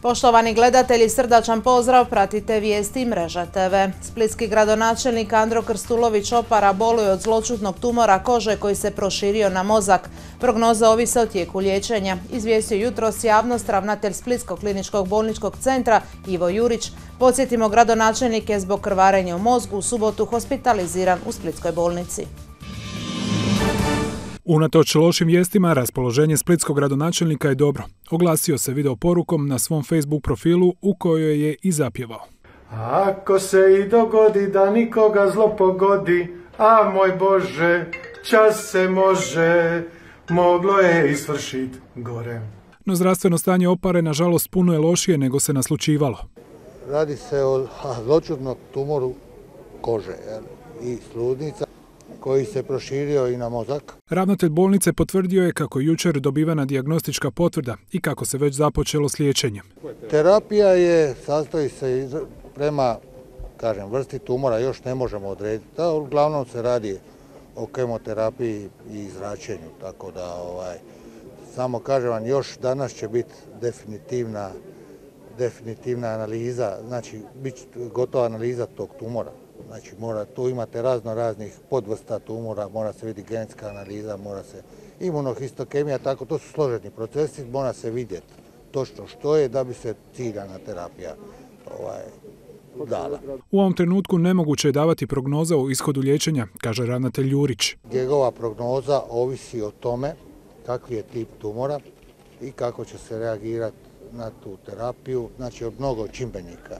Poštovani gledatelji, srdačan pozdrav, pratite vijesti Mreža TV. Splitski gradonačelnik Andro Krstulović-Opara boluje od zloćudnog tumora kože koji se proširio na mozak. Prognoze ovise o tijeku liječenja. Izvijestio jutros javnost ravnatelj Splitskog kliničkog bolničkog centra Ivo Jurić. Podsjetimo, gradonačelnik je zbog krvarenja u mozgu u subotu hospitaliziran u Splitskoj bolnici. Unatoč lošim vijestima, raspoloženje splitskog gradonačelnika je dobro. Oglasio se video porukom na svom Facebook profilu u kojoj je i zapjevao. Ako se i dogodi da nikoga zlo pogodi, a moj Bože, čas se može, moglo je isvršit gore. No zdravstveno stanje Opare, nažalost, puno je lošije nego se naslućivalo. Radi se o zloćudnom tumoru kože i sluznica koji se proširio i na mozak. Ravnatelj bolnice potvrdio je kako je jučer dobivena dijagnostička potvrda i kako se već započelo s liječenjem. Terapija sastoji se prema vrsti tumora, još ne možemo odrediti. Uglavnom se radi o kemoterapiji i zračenju, tako da samo kažem vam, još danas će biti definitivna analiza, znači bit će gotova analiza tog tumora. Znači tu imate raznih podvrsta tumora, mora se vidjeti genetska analiza, mora se imunohistokemija, tako to su složeni procesi, mora se vidjeti točno što je da bi se ciljana terapija dala. U ovom trenutku nemoguće je davati prognoza o ishodu liječenja, kaže ravnatelj Jurić. Njegova prognoza ovisi o tome kakvi je tip tumora i kako će se reagirati na tu terapiju, znači od mnogo čimbenika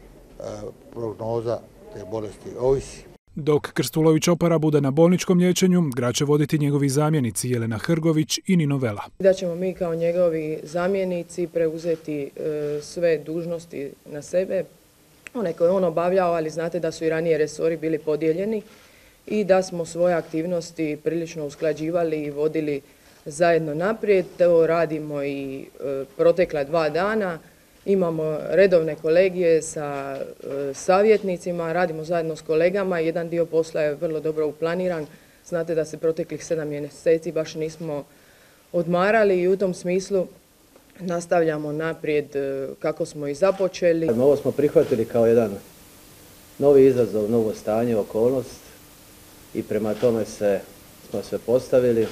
prognoza te bolesti ovisi. Dok Krstulović-Opara bude na bolničkom liječenju, grad će voditi njegovi zamjenici Jelena Hrgović i Nino Vela. Da ćemo mi kao njegovi zamjenici preuzeti sve dužnosti na sebe, one koje on obavljao, ali znate da su i ranije resori bili podijeljeni i da smo svoje aktivnosti prilično usklađivali i vodili zajedno naprijed. To radimo i protekla 2 dana. Imamo redovne kolegije sa savjetnicima, radimo zajedno s kolegama. Jedan dio posla je vrlo dobro uplaniran. Znate da se proteklih 7 mjeseci baš nismo odmarali i u tom smislu nastavljamo naprijed kako smo i započeli. Ovo smo prihvatili kao jedan novi izazov, novo stanje, okolnost i prema tome smo se postavili.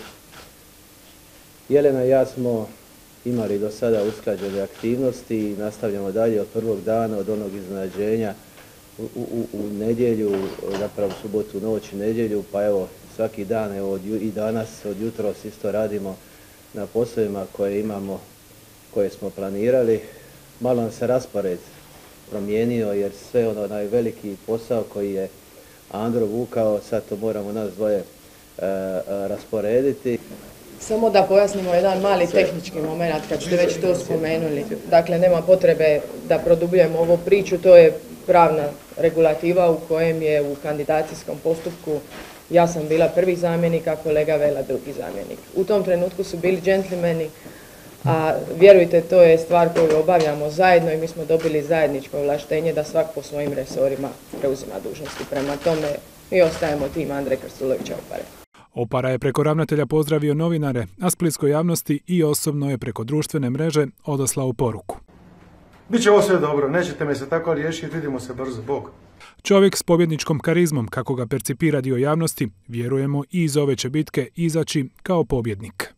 Jelena i ja smo imali do sada usklađene aktivnosti i nastavljamo dalje od prvog dana, od onog iznenađenja u nedjelju, zapravo subotu, noć i nedjelju, pa evo svaki dan, evo i danas, od jutros isto radimo na poslovima koje imamo, koje smo planirali. Malo nam se raspored promijenio jer sve onaj veliki posao koji je Andro vukao, sad to moramo nas dvoje rasporediti. Samo da pojasnimo jedan mali tehnički moment kad ste već to spomenuli. Dakle, nema potrebe da produbljujemo ovu priču, to je pravna regulativa u kojem je u kandidacijskom postupku ja sam bila prvi zamjenik, a kolega Vela drugi zamjenik. U tom trenutku su bili džentlmeni, a vjerujte, to je stvar koju obavljamo zajedno i mi smo dobili zajedničko ovlaštenje da svak po svojim resorima preuzima dužnosti. Prema tome, mi ostajemo tim Andre Krstulovića-Opare. Opara je preko ravnatelja pozdravio novinare, a splitskoj javnosti i osobno je preko društvene mreže odaslao poruku. Biće ovo sve dobro, nećete me se tako riješiti, vidimo se brzo, Bog. Čovjek s pobjedničkom karizmom, kako ga percipira dio javnosti, vjerujemo i iz ove će bitke izaći kao pobjednik.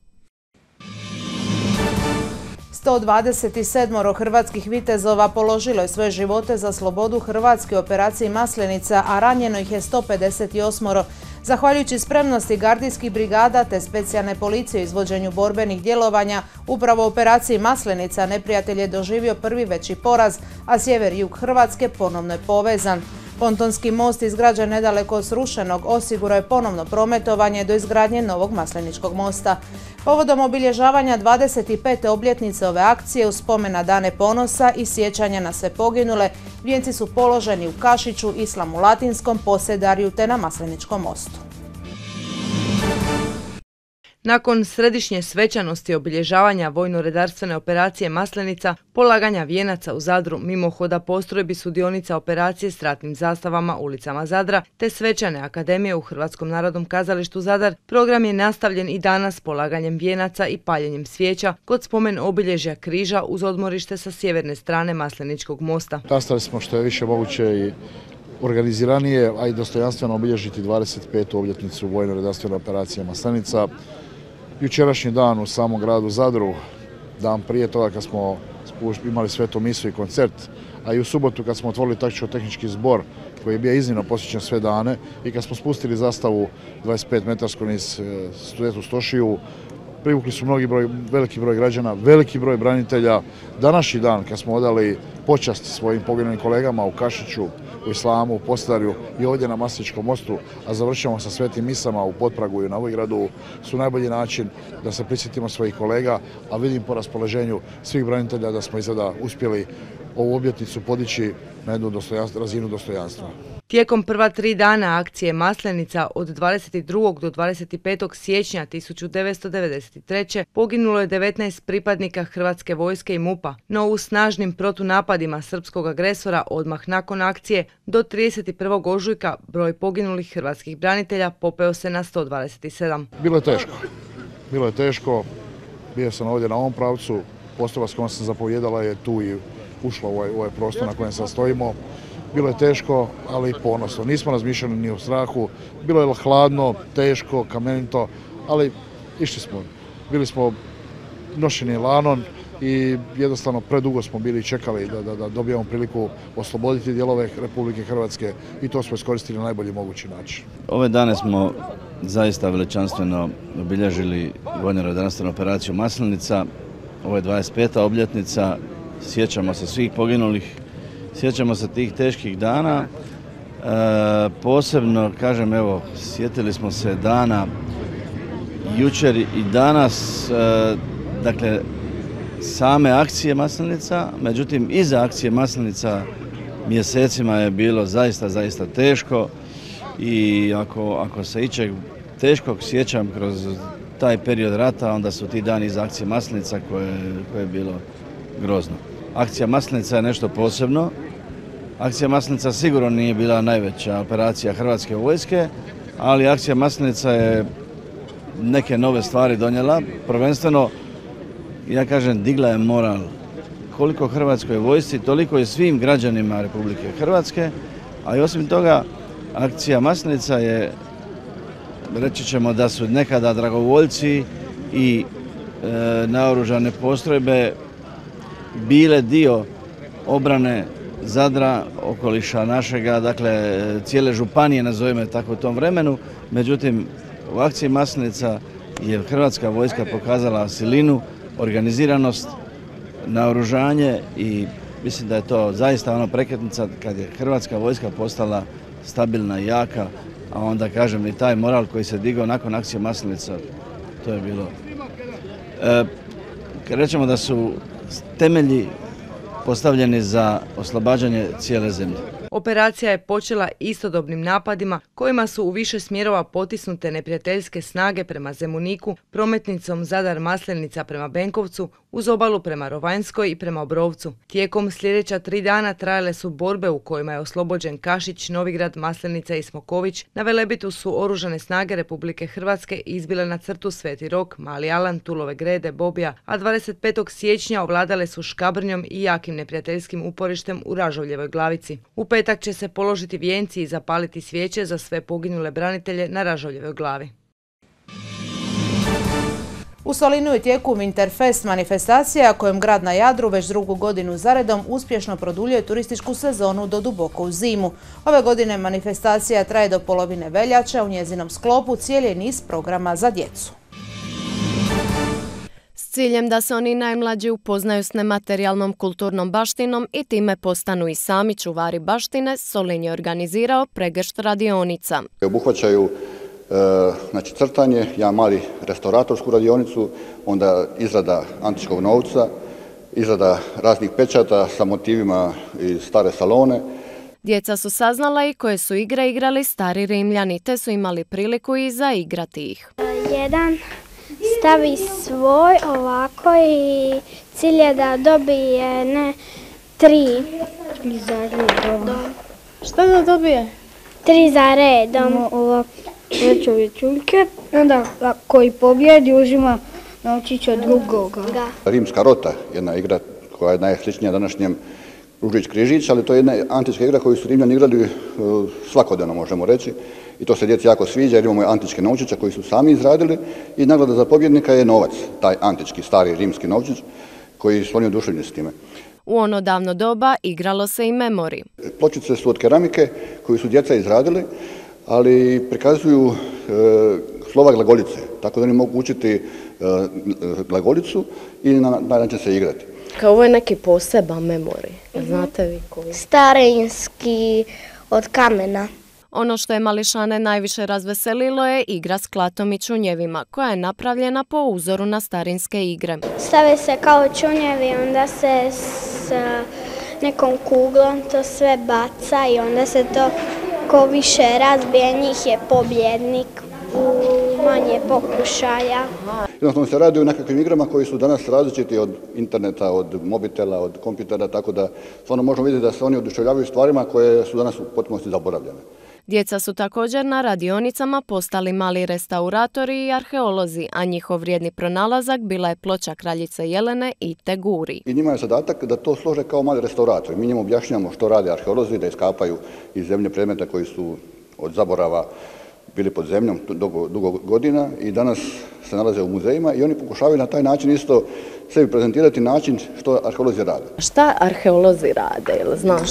127 hrvatskih vitezova položilo je svoje živote za slobodu Hrvatske u operaciji Maslenica, a ranjeno ih je 158. Zahvaljujući spremnosti gardijskih brigada te specijalne policije u izvođenju borbenih djelovanja, upravo u operaciji Maslenica neprijatelj je doživio prvi veći poraz, a sjever i jug Hrvatske ponovno je povezan. Pontonski most izgrađen nedaleko od srušenog osigurao je ponovno prometovanje do izgradnje novog Masleničkog mosta. Povodom obilježavanja 25. obljetnice ove akcije, uz spomen na Dane ponosa i sjećanja na sve poginule, vijenci su položeni u Kašiću, Islamu Latinskom, Posedarju te na Masleničkom mostu. Nakon središnje svečanosti obilježavanja vojno-redarstvene operacije Maslenica, polaganja vijenaca u Zadru, mimohoda postrojbi sudionica operacije s ratnim zastavama ulicama Zadra te svečane akademije u Hrvatskom narodnom kazalištu Zadar, program je nastavljen i danas polaganjem vijenaca i paljenjem svijeća kod spomen obilježja križa uz odmorište sa sjeverne strane Masleničkog mosta. Nastali smo što je više moguće i organiziranije, a i dostojanstveno obilježiti 25. obljetnicu vojno-redarstvene operacije Maslenica. Jučerašnji dan u samom gradu Zadru, dan prije toga kad smo imali svetu misu i koncert, a i u subotu kad smo otvorili taktičko-tehnički zbor koji je bio iznimno posjećen sve dane i kad smo spustili zastavu 25-metarsku niz Svetu Stošiju, privukli su veliki broj građana, veliki broj branitelja. Današnji dan kad smo odali počast svojim poginulim kolegama u Kašiću, u Islamu, u Postdarju i ovdje na Masleničkom mostu, a završamo sa svetim misama u Potpragu i u Novigradu, su najbolji način da se prisjetimo svojih kolega, a vidim po raspoloženju svih branitelja da smo izgleda uspjeli ovu obljetnicu podići na jednu razinu dostojanstva. Tijekom prva 3 dana akcije Maslenica od 22. do 25. siječnja 1993. poginulo je 19 pripadnika Hrvatske vojske i MUP-a, no u snažnim protunapadima srpskog agresora odmah nakon akcije do 31. ožujka broj poginulih hrvatskih branitelja popeo se na 127. Bilo je teško, bio sam ovdje na ovom pravcu, postrojba s kojom sam zapovjedala je tu i ušla u ovaj prostor na kojem sad stojimo. Bilo je teško, ali i ponosno. Nismo razmišljali ni o strahu. Bilo je hladno, teško, kamenito, ali išli smo. Bili smo nošeni lanon i jednostavno predugo smo bili i čekali da dobijemo priliku osloboditi dijelove Republike Hrvatske i to smo iskoristili na najbolji mogući način. Ove dane smo zaista veličanstveno obilježili vojno-redarstvenu operaciju Maslenica. Ovo je 25. obljetnica. Sjećamo se svih poginulih. Sjećamo se tih teških dana, posebno, kažem, evo, sjetili smo se dana jučer i danas, dakle, same akcije Maslenica, međutim, iza akcije Maslenica mjesecima je bilo zaista teško i ako se ičeg teškog sjećam kroz taj period rata, onda su ti dani iza akcije Maslenica koje je bilo grozno. Akcija Maslenica je nešto posebno. Akcija Maslenica sigurno nije bila najveća operacija Hrvatske vojske, ali akcija Maslenica je neke nove stvari donijela. Prvenstveno, ja kažem, digla je moral koliko Hrvatskoj vojsci, toliko i svim građanima Republike Hrvatske, a i osim toga, akcija Maslenica je, reći ćemo da su nekada dragovoljci i naoružane postrojbe bile dio obrane Zadra, okoliša našega, dakle cijele županije, nazovimo tako u tom vremenu. Međutim, u akciji Maslenica je Hrvatska vojska pokazala silinu, organiziranost, naoružanje i mislim da je to zaista ono prekretnica kad je Hrvatska vojska postala stabilna i jaka, a onda kažem i taj moral koji se digao nakon akcije Maslenica, to je bilo. Rećemo da su temelji postavljeni za oslobađanje cijele zemlje. Operacija je počela istodobnim napadima kojima su u više smjerova potisnute neprijateljske snage prema Zemuniku, prometnicom Zadar-Maslenica prema Benkovcu, uz obalu prema Rovanjskoj i prema Obrovcu. Tijekom sljedeća 3 dana trajale su borbe u kojima je oslobođen Kašić, Novigrad, Maslenica i Smoković. Na Velebitu su oružane snage Republike Hrvatske izbile na crtu Sveti Rok, Mali Alan, Tulove Grede, Bobija, a 25. siječnja ovladale su Škabrnjom i jakim neprijateljskim uporištem u Ražovljevoj Glavici. U petak će se položiti vijenci i zapaliti svijeće za sve poginule branitelje na Ražovljevoj glavi. U Solinu je tijeku Winterfest manifestacija kojom grad na Jadru već 2. godinu zaredom uspješno produljuje turističku sezonu do duboko u zimu. Ove godine manifestacija traje do polovine veljače, u njezinom sklopu cijeli je niz programa za djecu. S ciljem da se oni najmlađi upoznaju s nematerijalnom kulturnom baštinom i time postanu i sami čuvari baštine, Solin je organizirao pregršt radionica. Obuhvaćaju crtanje, jedan mali restauratorsku radionicu, onda izrada antičkog novca, izrada raznih pečata sa motivima iz stare Salone. Djeca su saznala i koje su igre igrali stari Rimljani, te su imali priliku i zaigrati ih. 1, Stavi svoj ovako i cilj je da dobije 3 za redom. Šta da dobije? 3 za redom. Ovako već ove čuljke, onda koji pobjedi uzima novčić od drugoga. Rimska rota, jedna igra koja je najsličnija današnjem Ružić-Križić, ali to je jedna antička igra koju su Rimljani igrali svakodnevno, možemo reći. I to se djeci jako sviđa jer imamo antičke novčiće koji su sami izradili i nagrada za pobjednika je novac, taj antički, stari rimski novčić koji su oni oduševljeni s time. U ono davno doba igralo se i memori. Pločice su od keramike koju su djeca izradili, ali prikazuju slova glagoljice, tako da oni mogu učiti glagoljicu i na način se igrati. Kao ovo je neki poseban memori, znate vi koji? Starinski od kamena. Ono što je mališane najviše razveselilo je igra s klatom i čunjevima, koja je napravljena po uzoru na starinske igre. Stave se kao čunjevi, onda se s nekom kuglom to sve baca i onda se to ko više razbije, njih je pobjednik u manje pokušaja. Jednostavno se radi o nekakvim igrama koji su danas različiti od interneta, od mobitela, od kompjutera, tako da stvarno možemo vidjeti da se oni oduševljavaju stvarima koje su danas u potpunosti zaboravljene. Djeca su također na radionicama postali mali restauratori i arheolozi, a njihov vrijedni pronalazak bila je ploča kraljice Jelene i Teguri. I njima je zadatak da to slože kao mali restauratori. Mi njima objašnjamo što rade arheolozi, da iskapaju iz zemlje predmete koji su od zaborava bili pod zemljom dugo godina i danas se nalaze u muzejima i oni pokušavaju na taj način isto sebi prezentirati način što arheolozi rade. Šta arheolozi rade, ili znaš?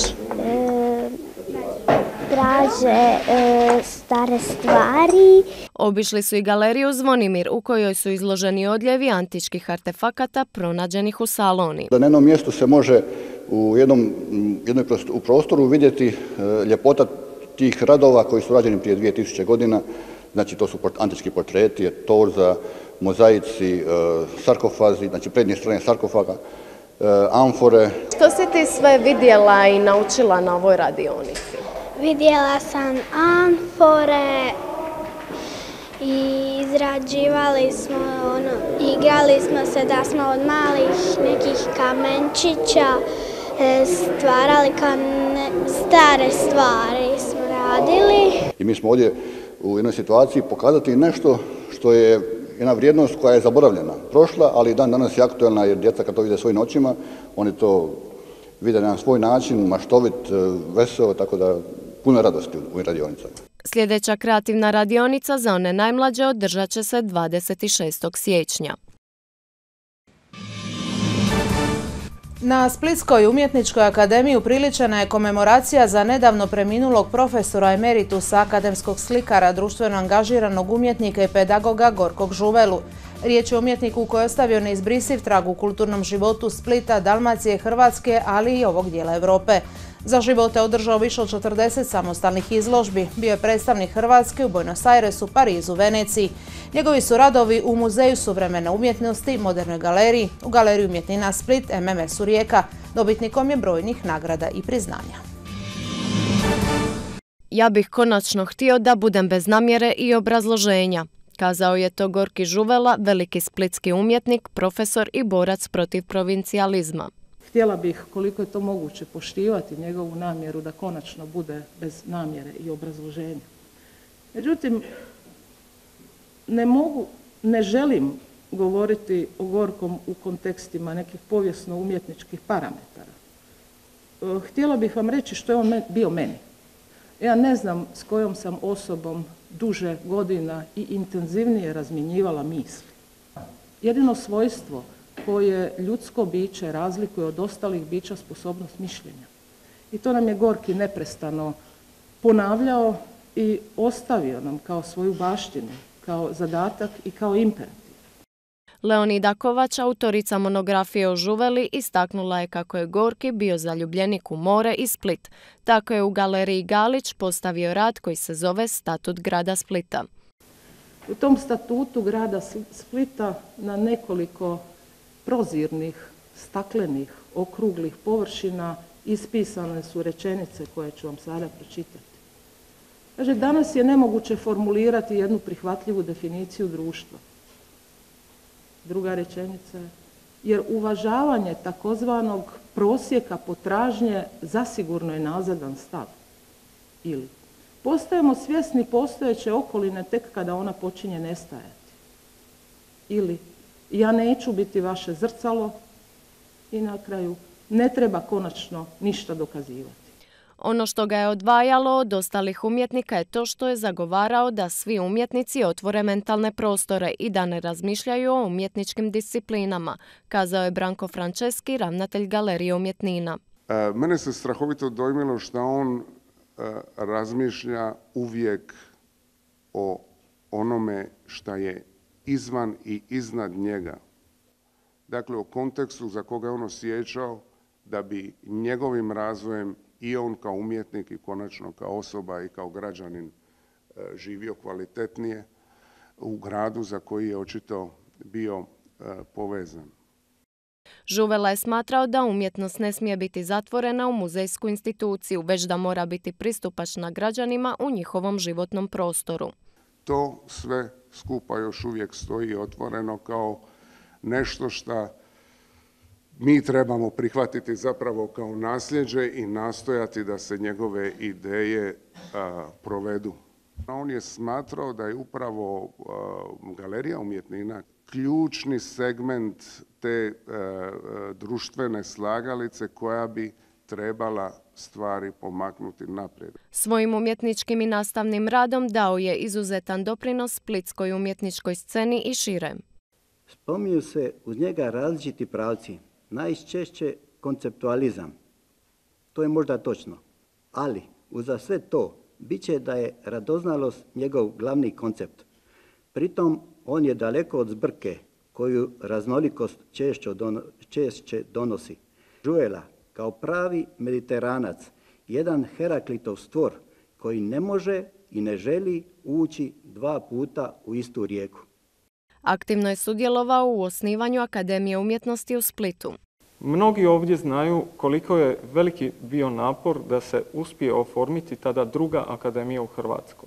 Traže stare stvari. Obišli su i galeriju Zvonimir, u kojoj su izloženi odljevi antičkih artefakata pronađenih u Saloni. Na jednom mjestu se može u u prostoru vidjeti ljepota tih radova koji su rađeni prije 2000 godina. Znači to su antički portreti, torza, mozaici, sarkofazi, znači prednje strane sarkofaga, amfore. Što si ti sve vidjela i naučila na ovoj radionici? Vidjela sam amfore i izrađivali smo, igrali smo se da smo od malih nekih kamenčića stvarali kao stare stvari smo radili. I mi smo ovdje u jednoj situaciji pokazati nešto što je jedna vrijednost koja je zaboravljena, prošla, ali dan danas je aktualna jer djeca kad to vide svojim očima, oni to vide na svoj način, maštovit, veseo, tako da puno radosti u radionicama. Sljedeća kreativna radionica za one najmlađe održat će se 26. siječnja. Na Splitskoj umjetničkoj akademiji upriličena je komemoracija za nedavno preminulog profesora emeritusa, akademskog slikara, društveno angažiranog umjetnika i pedagoga Gorkog Žuvelu. Riječ je o umjetniku koji je ostavio neizbrisiv trag u kulturnom životu Splita, Dalmacije, Hrvatske, ali i ovog dijela Europe. Za živote je održao više od 40 samostalnih izložbi. Bio je predstavnik Hrvatske u Buenos Airesu, Parizu, Veneciji. Njegovi su radovi u Muzeju suvremene umjetnosti, Modernoj galeriji, u Galeriji umjetnina Split, MMS-u Rijeka. Dobitnikom je brojnih nagrada i priznanja. Ja bih konačno htio da budem bez namjere i obrazloženja. Kazao je to Gorki Žuvela, veliki splitski umjetnik, profesor i borac protiv provincijalizma. Htjela bih, koliko je to moguće, poštivati njegovu namjeru da konačno bude bez namjere i obrazloženja. Međutim, ne želim govoriti o Gorkom u kontekstima nekih povijesno-umjetničkih parametara. Htjela bih vam reći što je on bio meni. Ja ne znam s kojom sam osobom duže godina i intenzivnije razmjenjivala misli. Jedino svojstvo koje ljudsko biće razlikuje od ostalih bića sposobnost mišljenja. I to nam je Gorki neprestano ponavljao i ostavio nam kao svoju baštinu, kao zadatak i kao imperativ. Leonida Kovač, autorica monografije o Žuveli, istaknula je kako je Gorki bio zaljubljenik u more i Split. Tako je u Galeriji Galić postavio rad koji se zove Statut grada Splita. U tom statutu grada Splita na nekoliko prozirnih, staklenih, okruglih površina ispisane su rečenice koje ću vam sada pročitati. Kaže, danas je nemoguće formulirati jednu prihvatljivu definiciju društva. Druga rečenica je, jer uvažavanje takozvanog prosjeka potražnje zasigurno je nazadan stav. Ili postajemo svjesni postojeće okoline tek kada ona počinje nestajati. Ili ja neću biti vaše zrcalo i na kraju ne treba konačno ništa dokazivati. Ono što ga je odvajalo od ostalih umjetnika je to što je zagovarao da svi umjetnici otvore mentalne prostore i da ne razmišljaju o umjetničkim disciplinama, kazao je Branko Franceski, ravnatelj Galerije umjetnina. Mene se strahovito dojmilo što on razmišlja uvijek o onome što je izvan i iznad njega. Dakle, o kontekstu za koga je on osjećao da bi njegovim razvojem i on kao umjetnik i konačno kao osoba i kao građanin živio kvalitetnije u gradu za koji je očito bio povezan. Žuvela je smatrao da umjetnost ne smije biti zatvorena u muzejsku instituciju, već da mora biti pristupačna građanima u njihovom životnom prostoru. To sve skupa još uvijek stoji otvoreno kao nešto što mi trebamo prihvatiti zapravo kao nasljeđe i nastojati da se njegove ideje provedu. On je smatrao da je upravo Galerija umjetnina ključni segment te društvene slagalice koja bi trebala stvari pomaknuti naprijed. Svojim umjetničkim i nastavnim radom dao je izuzetan doprinos splitskoj umjetničkoj sceni i šire. Spominju se uz njega različiti pravci, najčešće konceptualizam. To je možda točno, ali uza sve to bit će da je radoznalost njegov glavni koncept. Pritom on je daleko od zbrke koju raznolikost češće donosi. Žuvela kao pravi mediteranac, jedan Heraklitov stvor koji ne može i ne želi ući 2 puta u istu rijeku. Aktivno je sudjelovao u osnivanju Akademije umjetnosti u Splitu. Mnogi ovdje znaju koliko je veliki bio napor da se uspije oformiti tada druga akademija u Hrvatskoj.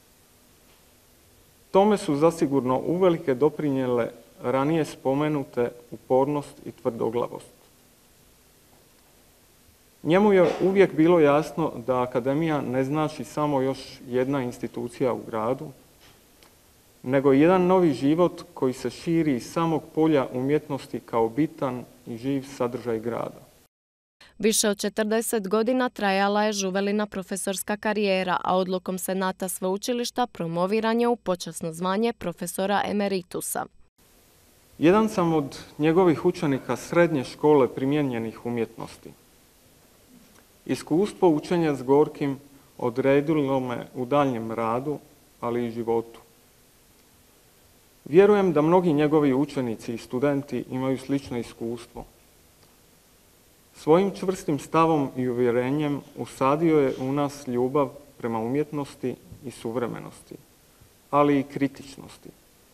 Tome su zasigurno uvelike doprinijele ranije spomenute upornost i tvrdoglavost. Njemu je uvijek bilo jasno da akademija ne znači samo još jedna institucija u gradu, nego jedan novi život koji se širi iz samog polja umjetnosti kao bitan i živ sadržaj grada. Više od 40 godina trajala je Žuvelina profesorska karijera, a odlukom Senata sveučilišta promoviran je u počasno zvanje profesora emeritusa. Jedan sam od njegovih učenika srednje škole primijenjenih umjetnosti. Iskustvo učenja s Gorkim odredilo me u daljnjem radu, ali i životu. Vjerujem da mnogi njegovi učenici i studenti imaju slično iskustvo. Svojim čvrstim stavom i uvjerenjem usadio je u nas ljubav prema umjetnosti i suvremenosti, ali i kritičnosti.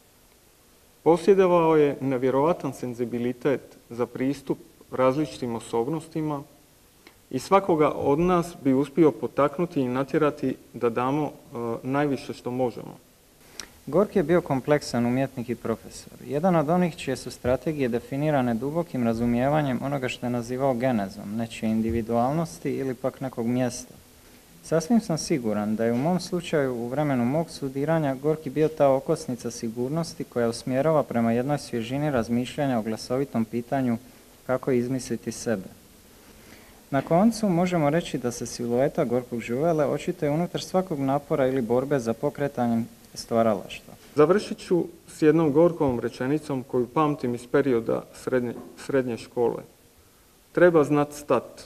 Posjedovao je nevjerovatan senzibilitet za pristup različitim osobnostima i svakoga od nas bi uspio potaknuti i natjerati da damo najviše što možemo. Gorki je bio kompleksan umjetnik i profesor. Jedan od onih čije su strategije definirane dubokim razumijevanjem onoga što je nazivao genezom, nečije individualnosti ili pak nekog mjesta. Sasvim sam siguran da je u mom slučaju u vremenu mog studiranja Gorki bio ta okosnica sigurnosti koja usmjerava prema jednoj svježini razmišljanja o glasovitom pitanju kako izmisliti sebe. Na koncu možemo reći da se silueta Gorkog Žuvele očituje unutar svakog napora ili borbe za pokretanjem stvaralaštva. Završit ću s jednom Gorkovom rečenicom koju pamtim iz perioda srednje škole. Treba znat stat,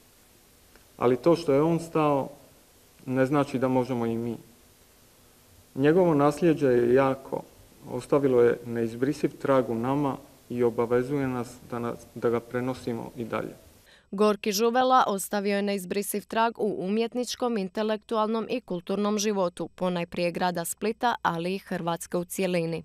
ali to što je on stao ne znači da možemo i mi. Njegovo nasljeđe je jako, ostavilo je neizbrisiv trag u nama i obavezuje nas da ga prenosimo i dalje. Gorki Žuvela ostavio je neizbrisiv trag u umjetničkom, intelektualnom i kulturnom životu, ponajprije grada Splita, ali i Hrvatske u cjelini.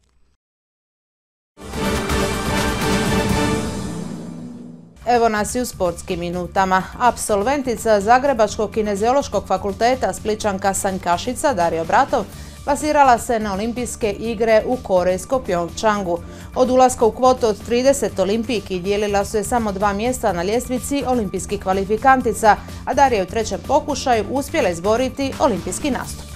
Evo nas i u sportskim minutama. Apsolventica Zagrebačkog kineziološkog fakulteta Splićanka Sanjkašica Darija Bratov plasirala se na olimpijske igre u korejskom Pjongčangu. Od ulaska u kvotu od 30 olimpijki dijelila su je samo 2 mjesta na ljestvici olimpijskih kvalifikantica, a Darija je u trećem pokušaju uspjela izboriti olimpijski nastup.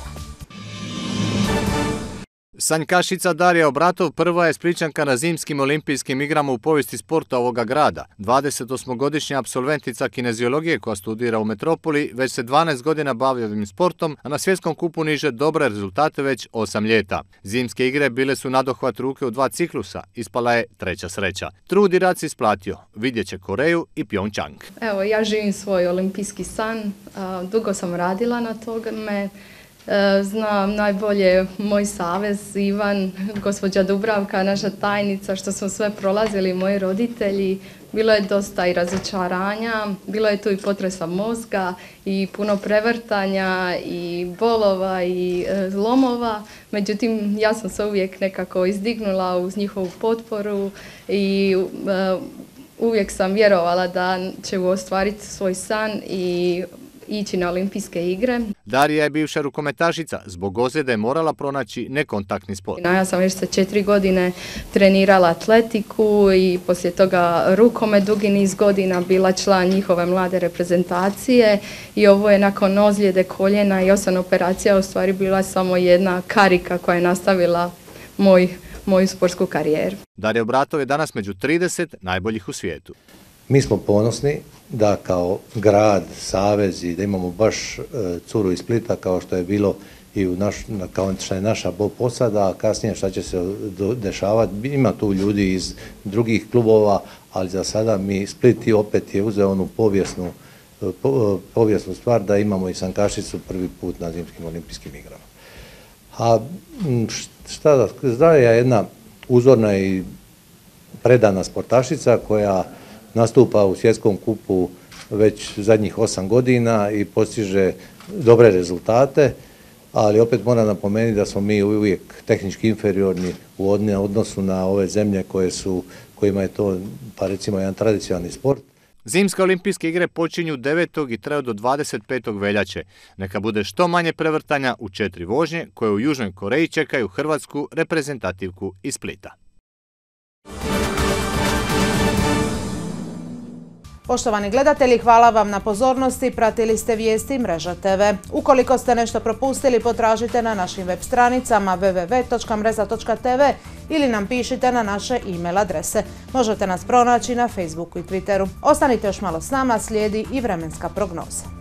Sanjkašica Darija Obratov prva je Splićanka na zimskim olimpijskim igrama u povijesti sporta ovoga grada. 28-godišnja apsolventica kineziologije koja studira u metropoli već se 12 godina bavi ovim sportom, a na svjetskom kupu niže dobre rezultate već 8 ljeta. Zimske igre bile su nadohvat ruke u 2 ciklusa, ispala je treća sreća. Trud i rad se isplatio, vidjet će Koreju i Pjongčang. Evo, ja živim svoj olimpijski san, dugo sam radila na tome. Znam najbolje moj savez, Ivan, gospođa Dubravka, naša tajnica, što smo sve prolazili, moji roditelji. Bilo je dosta i razočaranja, bilo je tu i potresa mozga i puno prevrtanja i bolova i zlomova. Međutim, ja sam se uvijek nekako izdignula uz njihovu potporu i uvijek sam vjerovala da će ostvariti svoj san i ići na olimpijske igre. Darija je bivša rukometašica, zbog ozljede je morala pronaći nekontaktni sport. Ja sam već sa 4 godine trenirala atletiku i poslije toga rukomet dugi niz godina, bila član njihove mlade reprezentacije i ovo je nakon ozljede koljena i 8 operacija u stvari bila samo jedna karika koja je nastavila moju sportsku karijeru. Darija Obratov je danas među 30 najboljih u svijetu. Mi smo ponosni da kao grad, savez i da imamo baš curu iz Splita kao što je bilo i kao što je naša posada, a kasnije šta će se dešavati. Ima tu ljudi iz drugih klubova, ali za sada Split opet je uzeo onu povijesnu stvar da imamo i sanjkašicu prvi put na zimskim olimpijskim igrama. A šta da je jedna uzorna i predana sportašica koja nastupa u svjetskom kupu već zadnjih 8 godina i postiže dobre rezultate, ali opet moram napomenuti da smo mi uvijek tehnički inferiorni u odnosu na ove zemlje kojima je to, pa recimo, jedan tradicionalni sport. Zimske olimpijske igre počinju 9. i traju do 25. veljače. Neka bude što manje prevrtanja u 4 vožnje koje u Južnoj Koreji čekaju hrvatsku reprezentativku iz Splita. Poštovani gledatelji, hvala vam na pozornosti. Pratili ste vijesti Mreža TV. Ukoliko ste nešto propustili, potražite na našim web stranicama www.mreza.tv ili nam pišite na naše e-mail adrese. Možete nas pronaći na Facebooku i Twitteru. Ostanite još malo s nama, slijedi i vremenska prognoza.